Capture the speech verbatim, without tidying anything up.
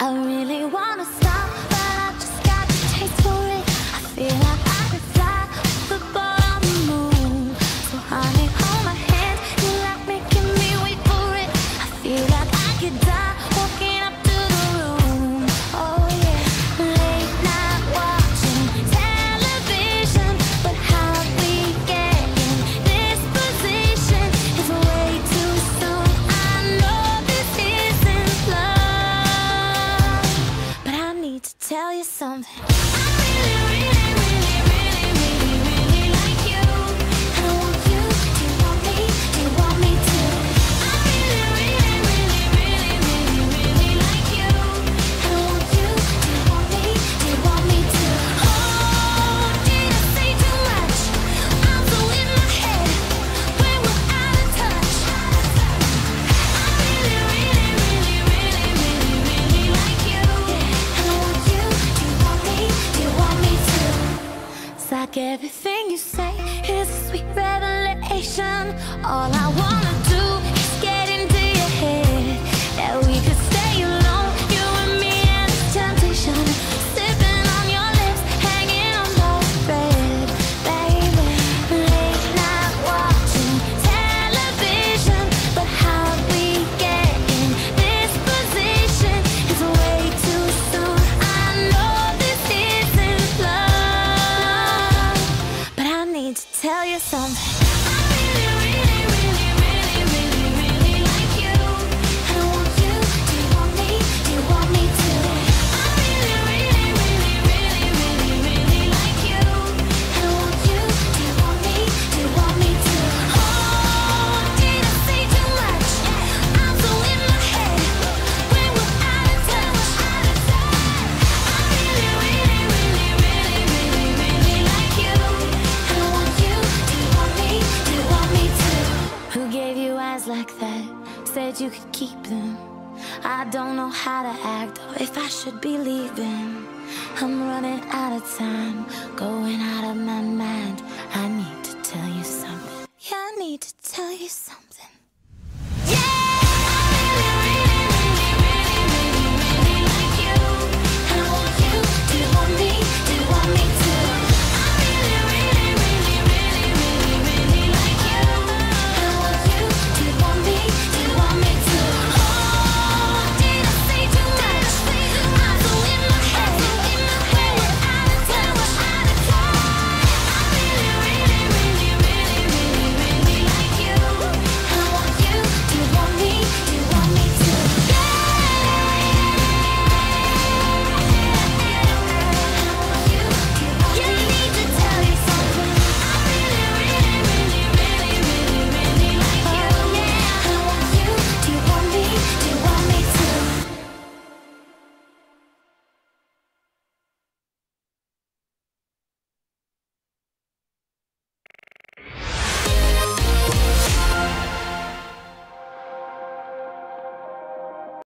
I really wanna stop, but I just got a taste for it. I feel like I could fly with the ball on the moon. So honey, hold my hand, you like making me wait for it. I feel like I could die walking up to the room. Oh yeah, late night watching television, but how we get in this position is way too soon. I know this isn't love, but I need to tell you something. I really, really, really, really, really, really like you. I want you. Do you want me? Do you want me to? I really, really, really, really, really, really like you. I want you. Do you want me? Do you want me to? Oh, did I say too much? I'm so in my head when we're out of touch. I really, really, really, really, really, really like you. I want you. Do you want me? Do you want me to? It's like everything you say is a sweet revelation. All I wanna do is get into your head, that we could stay alone, you and me and this temptation, sipping on your lips, hanging on by a thread, baby. Late night watching television, but how we get in this position is way too soon. I know this isn't love, but I need to tell you something. I really, really, really, really, really, really like you. I want you. Do you want me? Do you want me to? I really, really, really, really, really, really like you. I want you. Do you want me? Do you want me to? Oh, did I say too much? I'm so in my head when we're out of touch. I really, really, really, really, really, really like you. I want you. Do you want me? Do you want me to? Who gave you eyes like that? Said you could keep them. I don't know how to act or if I should be leaving. I'm running out of time, going out of my mind. I need to tell you something. Yeah, I need to tell you something.